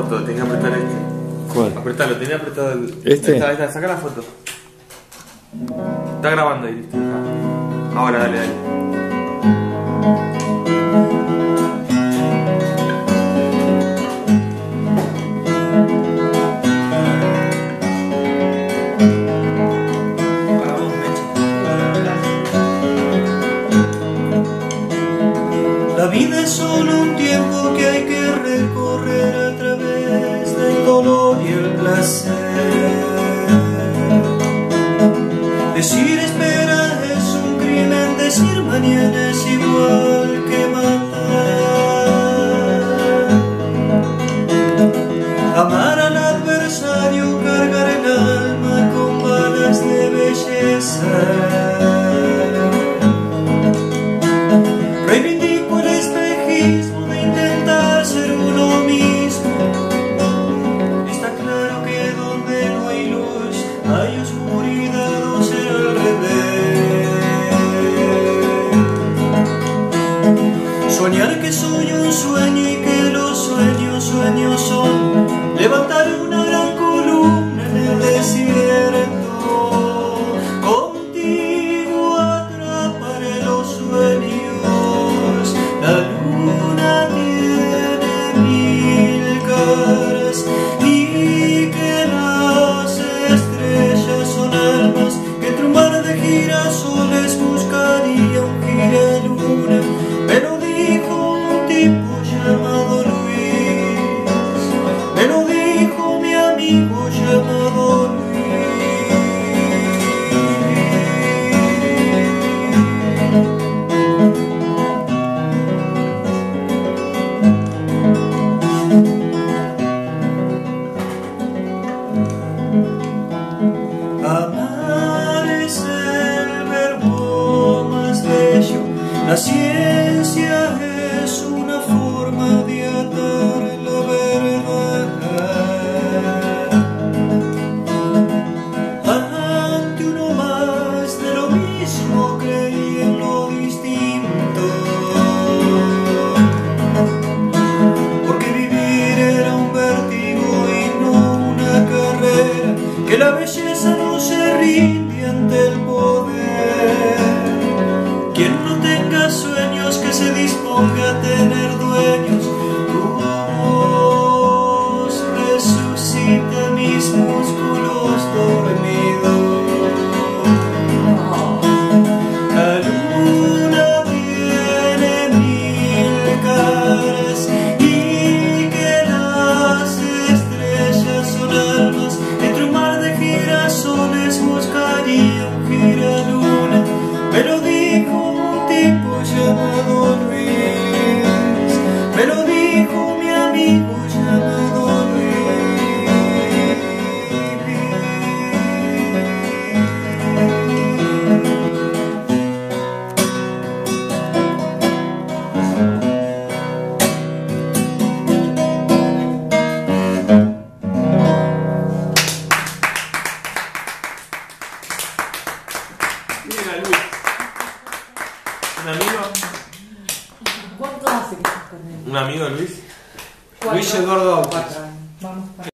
foto, tenés que apretar este. ¿Cuál? Apretalo, tenés apretado el... ¿Este? Ahí está, saca la foto. Está grabando ahí, listo. Ahora, dale, dale. La vida es solo un tiempo que hay que recorrer a través del dolor y el placer. Decir espera es un crimen, decir mañana es igual que matar. Amar al adversario, cargar el alma con balas de belleza. Reivindico el espejismo de intentar ser uno mismo. Está claro que donde no hay luz hay oscuridad, o sea al revés. Soñar que soy un sueño y que los sueños son levantar una gran columna en el desierto. Contigo atraparé los sueños. La luna tiene 1000 caras y que las estrellas son almas que entre un mar de girasoles buscaría un giraluna. Me lo dijo un tipo llamado Luis, me lo dijo mi amigo llamado Luis. Amar es el verbo más bello. La ciencia es una forma de atar la verdad. Ante uno más de lo mismo creí en lo distinto. Porque vivir era un vértigo y no una carrera. Que la belleza no se rinde ante el poder. Quien no tenga sueños que se disponga a tener dueños. Tu voz resucita mis músculos dormidos. La luna tiene 1000 caras y que las estrellas son almas. Entre un mar de girasoles buscaría un giraluna. Me lo dijo un tipo llamado Luis, me lo dijo mi amigo llamado Luis. Mira, Luis. ¿Un amigo? ¿Cuánto hace que estás con él? ¿Un amigo, Luis? 4, Luis Eduardo Autos. 4 años.